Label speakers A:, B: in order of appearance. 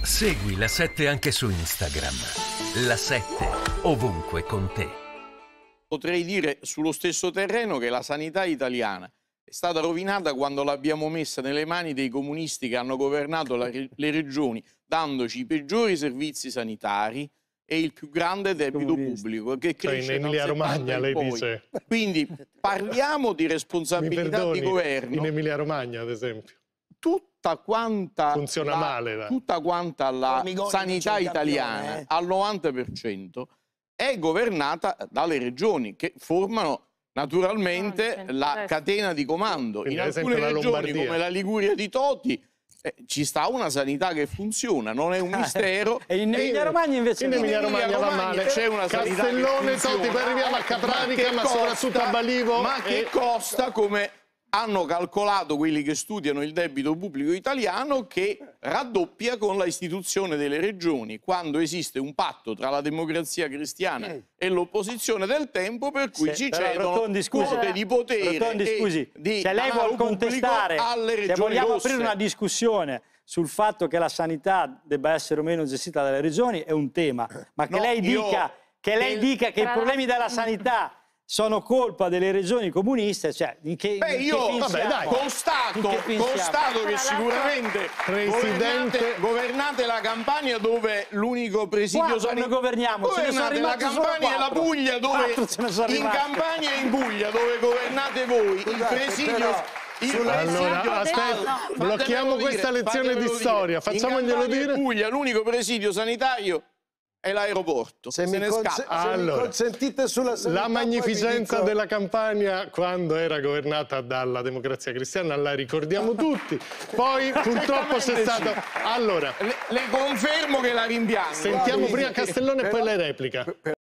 A: Segui La 7 anche su Instagram. La 7 ovunque con te.
B: Potrei dire sullo stesso terreno che la sanità italiana è stata rovinata quando l'abbiamo messa nelle mani dei comunisti che hanno governato le regioni, dandoci i peggiori servizi sanitari e il più grande debito pubblico che cresce
C: in Emilia-Romagna, lei
B: poi.
C: dice.
B: Quindi parliamo di responsabilità di governo.
C: In Emilia-Romagna, ad esempio.
B: Tutta quanta
C: funziona male.
B: Tutta quanta la sanità italiana, al 90%, è governata dalle regioni che formano naturalmente la catena di comando.
C: Quindi,
B: in alcune regioni, come la Liguria di Toti, ci sta una sanità che funziona, non è un mistero.
D: E in Emilia-Romagna invece
C: in Emilia-Romagna va male.
B: C'è una sanità
C: Castellone, Toti, poi arriviamo a Capranica, ma soprattutto a Balivo.
B: Ma che costa, come hanno calcolato quelli che studiano il debito pubblico italiano, che raddoppia con la istituzione delle regioni, quando esiste un patto tra la democrazia cristiana e l'opposizione del tempo, per cui ci cedono quote di potere e di
D: se lei vuole contestare,
B: alle regioni
D: se vogliamo
B: rosse.
D: aprire una discussione sul fatto che la sanità debba essere o meno gestita dalle regioni è un tema, ma che lei dica che i problemi della sanità sono colpa delle regioni comuniste, cioè
B: constato che sicuramente governate la Campania, dove l'unico presidio sanitario,
D: governiamo,
B: governate la Campania e la Puglia, dove in Campania e in Puglia dove governate voi, il presidio.
C: Allora, aspetta, blocchiamo questa lezione di storia, facciamoglielo dire.
B: In Puglia l'unico presidio sanitario è l'aeroporto.
E: Se mi consentite sulla sanità,
C: la magnificenza della Campania quando era governata dalla democrazia cristiana la ricordiamo tutti. Poi purtroppo c'è stato. Allora,
B: le confermo che la rimpiango.
C: Sentiamo prima Castellone e poi le replica.